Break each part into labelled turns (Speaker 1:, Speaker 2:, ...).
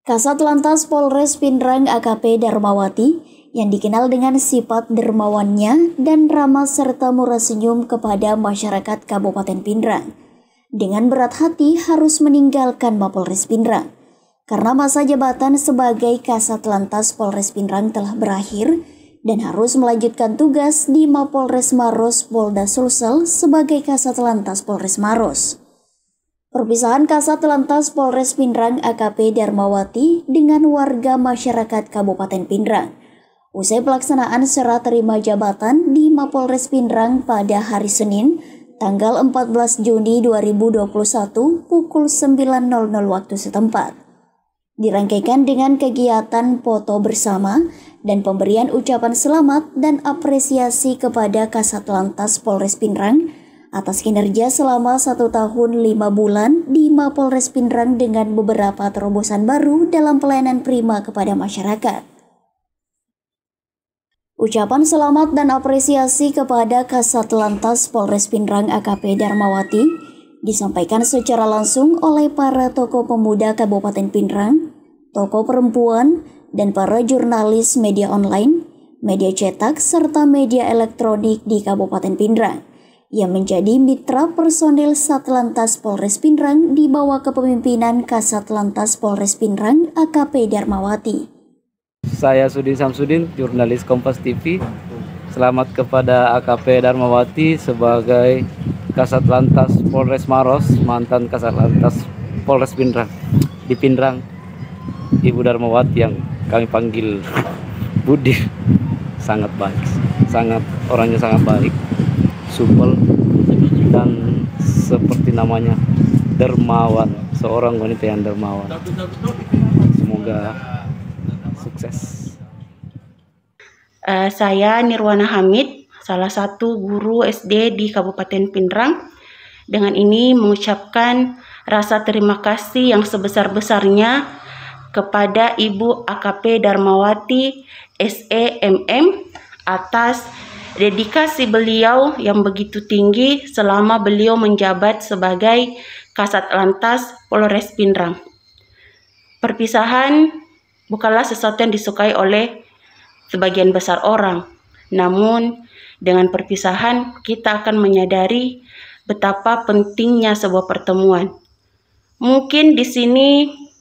Speaker 1: Kasat Lantas Polres Pindrang AKP Darmawati yang dikenal dengan sifat dermawannya dan ramah serta murah senyum kepada masyarakat Kabupaten Pindrang, dengan berat hati harus meninggalkan Mapolres Pindrang karena masa jabatan sebagai Kasat Lantas Polres Pindrang telah berakhir dan harus melanjutkan tugas di Mapolres Maros Polda Sulsel sebagai Kasat Lantas Polres Maros. Perpisahan Kasat Lantas Polres Pindrang AKP Darmawati dengan warga masyarakat Kabupaten Pindrang usai pelaksanaan serah terima jabatan di Mapolres Pindrang pada hari Senin, tanggal 14 Juni 2021 pukul 9.00 waktu setempat. Dirangkaikan dengan kegiatan foto bersama dan pemberian ucapan selamat dan apresiasi kepada Kasat Lantas Polres Pindrang atas kinerja selama 1 tahun 5 bulan di Mapolres Pindrang dengan beberapa terobosan baru dalam pelayanan prima kepada masyarakat. Ucapan selamat dan apresiasi kepada Kasat Lantas Polres Pindrang AKP Darmawati disampaikan secara langsung oleh para tokoh pemuda Kabupaten Pindrang, tokoh perempuan, dan para jurnalis media online, media cetak, serta media elektronik di Kabupaten Pindrang yang menjadi mitra personil Satlantas Polres Pindrang di bawah kepemimpinan Kasat Lantas Polres Pindrang AKP Darmawati.
Speaker 2: Saya Sudin Samsudin, jurnalis Kompas TV. Selamat kepada AKP Darmawati sebagai Kasat Lantas Polres Maros, mantan Kasat Lantas Polres Pindrang. Di Pindrang, Ibu Darmawati yang kami panggil Budi, sangat baik, orangnya sangat baik, supel, dan seperti namanya dermawan, seorang wanita yang dermawan. Semoga sukses.
Speaker 3: Saya Nirwana Hamid, salah satu guru SD di Kabupaten Pindrang. Dengan ini mengucapkan rasa terima kasih yang sebesar-besarnya kepada Ibu AKP Darmawati SEMM atas dedikasi beliau yang begitu tinggi selama beliau menjabat sebagai Kasat Lantas Polres Pindrang. Perpisahan bukanlah sesuatu yang disukai oleh sebagian besar orang. Namun, dengan perpisahan kita akan menyadari betapa pentingnya sebuah pertemuan. Mungkin di sini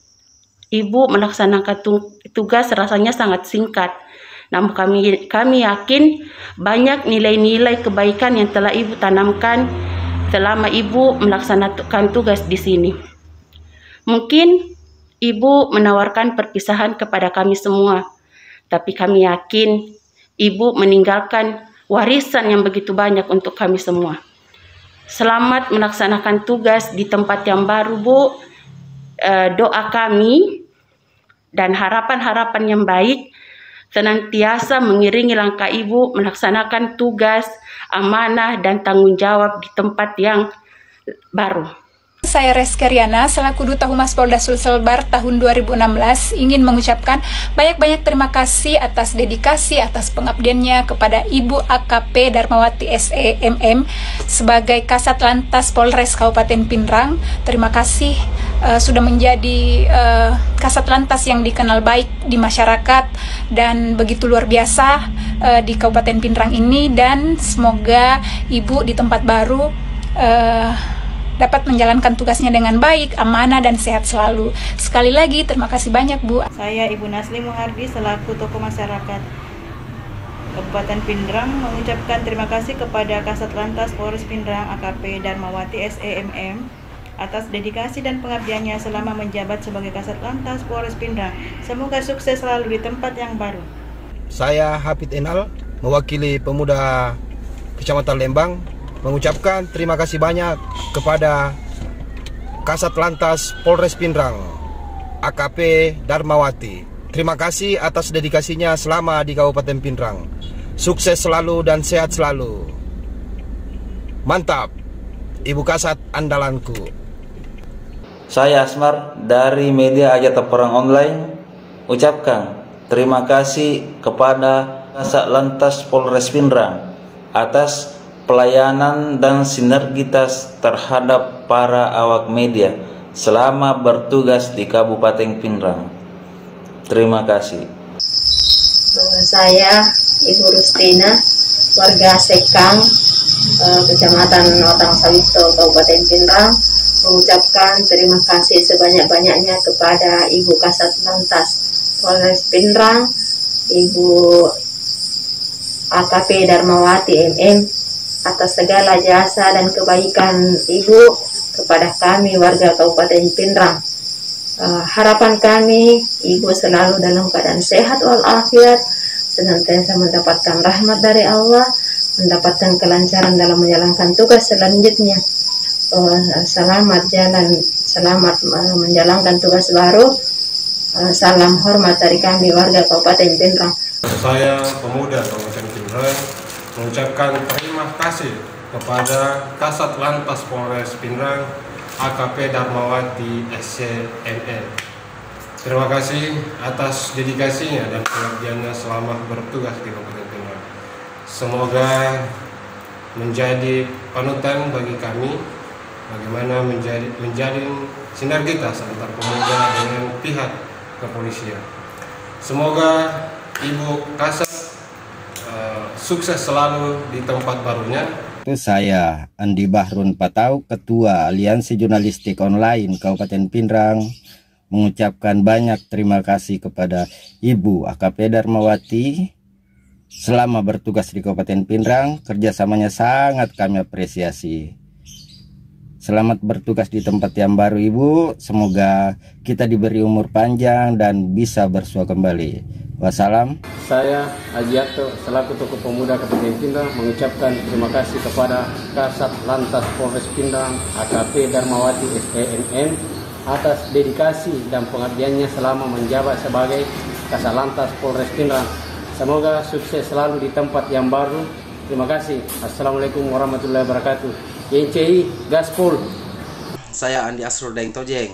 Speaker 3: Ibu melaksanakan tugas rasanya sangat singkat. Namun kami yakin banyak nilai-nilai kebaikan yang telah Ibu tanamkan selama Ibu melaksanakan tugas di sini. Mungkin Ibu menawarkan perpisahan kepada kami semua, tapi kami yakin Ibu meninggalkan warisan yang begitu banyak untuk kami semua. Selamat melaksanakan tugas di tempat yang baru, Bu. Doa kami dan harapan-harapan yang baik senantiasa mengiringi langkah Ibu melaksanakan tugas, amanah, dan tanggung jawab di tempat yang baru.
Speaker 4: Saya Reski Riana, selaku Duta Humas Polda Sulsel Bar tahun 2016, ingin mengucapkan banyak-banyak terima kasih atas dedikasi, atas pengabdiannya kepada Ibu AKP Darmawati SEMM sebagai Kasat Lantas Polres Kabupaten Pindrang. Terima kasih sudah menjadi Kasat Lantas yang dikenal baik di masyarakat dan begitu luar biasa di Kabupaten Pindrang ini, dan semoga Ibu di tempat baru dapat menjalankan tugasnya dengan baik, amanah, dan sehat selalu. Sekali lagi, terima kasih banyak, Bu.
Speaker 5: Saya Ibu Nasli Muhardi selaku tokoh masyarakat Kabupaten Pindrang mengucapkan terima kasih kepada Kasat Lantas Polres Pindrang AKP Darmawati SEMM atas dedikasi dan pengabdiannya selama menjabat sebagai Kasat Lantas Polres Pindrang. Semoga sukses selalu di tempat yang baru.
Speaker 6: Saya Hafid Enal, mewakili pemuda Kecamatan Lembang, mengucapkan terima kasih banyak kepada Kasat Lantas Polres Pindrang AKP Darmawati. Terima kasih atas dedikasinya selama di Kabupaten Pindrang. Sukses selalu dan sehat selalu. Mantap, Ibu Kasat andalanku.
Speaker 7: Saya Asmar dari media Ajata Perang Online ucapkan terima kasih kepada Kasat Lantas Polres Pindrang atas pelayanan dan sinergitas terhadap para awak media selama bertugas di Kabupaten Pindrang. Terima kasih.
Speaker 8: Saya Ibu Rustina, warga Sekang, Kecamatan Otang Sawito, Kabupaten Pindrang, mengucapkan terima kasih sebanyak-banyaknya kepada Ibu Kasat Lantas Polres Pindrang, Ibu AKP Darmawati MM, atas segala jasa dan kebaikan Ibu kepada kami warga Kabupaten Pindrang. Harapan kami Ibu selalu dalam keadaan sehat walafiat, senantiasa mendapatkan rahmat dari Allah, mendapatkan kelancaran dalam menjalankan tugas selanjutnya. Selamat jalan, selamat menjalankan tugas baru. Salam hormat dari kami warga Kabupaten Pindrang.
Speaker 9: Saya pemuda Kabupaten Pindrang mengucapkan terima kasih kepada Kasat Lantas Polres Pindrang AKP Darmawati SCMN. Terima kasih atas dedikasinya dan pengabdiannya selama bertugas di Kabupaten Pindrang. Semoga menjadi panutan bagi kami bagaimana menjalin sinergitas antar pemuda dengan pihak kepolisian. Semoga Ibu Kasat sukses selalu di tempat barunya.
Speaker 10: Saya Andi Bahrun Patau, Ketua Aliansi Jurnalistik Online Kabupaten Pindrang, mengucapkan banyak terima kasih kepada Ibu AKP Darmawati selama bertugas di Kabupaten Pindrang. Kerjasamanya sangat kami apresiasi. Selamat bertugas di tempat yang baru Ibu. Semoga kita diberi umur panjang dan bisa bersua kembali. Wassalam.
Speaker 2: Saya Ajiato selaku Tokoh Pemuda Kabupaten Pindrang mengucapkan terima kasih kepada Kasat Lantas Polres Pindrang AKP Darmawati SCMN atas dedikasi dan pengabdiannya selama menjabat sebagai Kasat Lantas Polres Pindrang. Semoga sukses selalu di tempat yang baru. Terima kasih. Assalamualaikum warahmatullahi wabarakatuh. YCI Gaspol.
Speaker 11: Saya Andi Asrul Daeng Tojeng,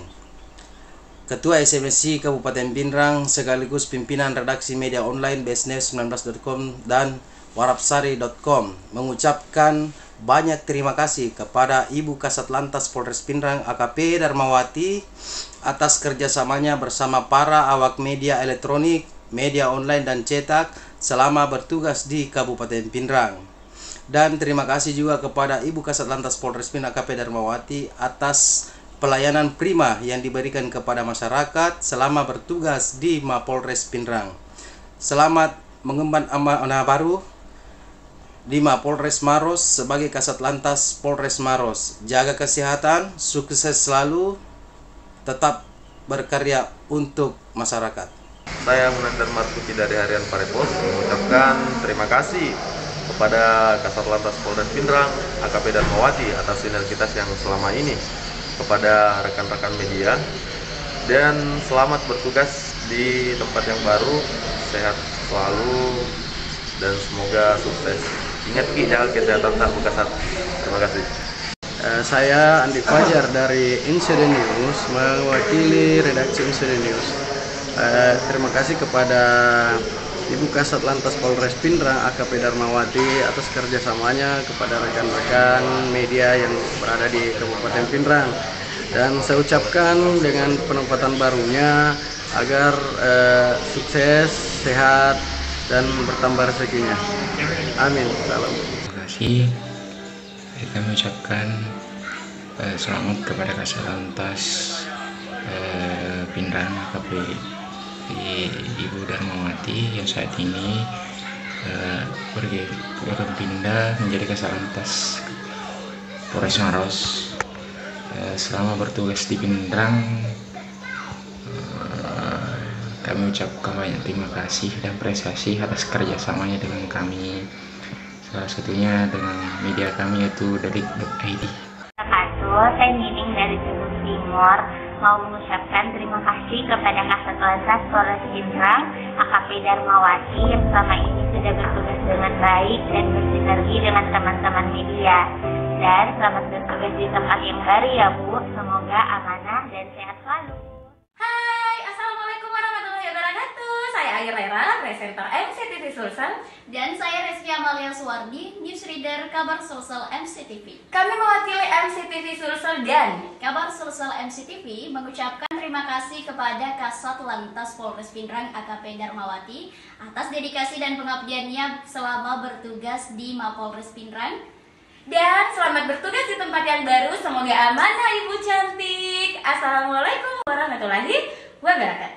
Speaker 11: Ketua SMSI Kabupaten Pindrang sekaligus pimpinan redaksi media online bestnews19.com dan warapsari.com, mengucapkan banyak terima kasih kepada Ibu Kasat Lantas Polres Pindrang AKP Darmawati atas kerjasamanya bersama para awak media elektronik, media online dan cetak selama bertugas di Kabupaten Pindrang. Dan terima kasih juga kepada Ibu Kasat Lantas Polres Pindrang AKP Darmawati atas pelayanan prima yang diberikan kepada masyarakat selama bertugas di Mapolres Pindrang. Selamat mengemban amanah baru di Mapolres Maros sebagai Kasat Lantas Polres Maros. Jaga kesehatan, sukses selalu, tetap berkarya untuk masyarakat.
Speaker 12: Saya Munandar Martuti dari Harian Parepos mengucapkan terima kasih kepada Kasat Lantas Polres Pindrang AKP Darmawati atas sinergitas yang selama ini, kepada rekan-rekan media, dan selamat bertugas di tempat yang baru, sehat selalu dan semoga sukses. Ingat Ki, jaga kesehatan tak Kasat. Terima kasih.
Speaker 13: Saya Andi Fajar dari Insiden News, mewakili redaksi Insiden News. Terima kasih kepada Ibu Kasat Lantas Polres Pindrang AKP Darmawati atas kerjasamanya kepada rekan-rekan media yang berada di Kabupaten Pindrang, dan saya ucapkan dengan penempatan barunya agar sukses, sehat dan bertambah rezekinya. Amin. Salam.
Speaker 14: Terima kasih. Kami ucapkan selamat kepada Kasat Lantas Pindrang AKP Ibu Darmawati yang saat ini berpindah menjadi Kasat Lantas Polres Maros. Selama bertugas di Pindrang, kami ucapkan banyak terima kasih dan apresiasi atas kerjasamanya dengan kami, salah satunya dengan media kami yaitu Delik.id.
Speaker 15: Saya Nining dari Tribun Timur mau mengucapkan terima kasih kepada Kasat Lantas Polres Pindrang AKP Darmawati yang selama ini sudah bertugas dengan baik dan bersinergi dengan teman-teman media. Dan selamat bertugas di tempat yang baru ya Bu, semoga amanah dan sehat selalu.
Speaker 16: Hai, Assalamualaikum warahmatullahi wabarakatuh. Saya Aira, presenter MCTV Sulsel.
Speaker 1: Dan saya Reski Amalia Suwardi, newsreader Kabar Sulsel MCTV.
Speaker 16: Kami mewakili MCTV Sulsel dan
Speaker 1: Kabar Sulsel MCTV mengucapkan terima kasih kepada Kasat Lantas Polres Pindrang AKP Darmawati atas dedikasi dan pengabdiannya selama bertugas di Mapolres Pindrang.
Speaker 16: Dan selamat bertugas di tempat yang baru. Semoga amanah Ibu cantik. Assalamualaikum warahmatullahi wabarakatuh.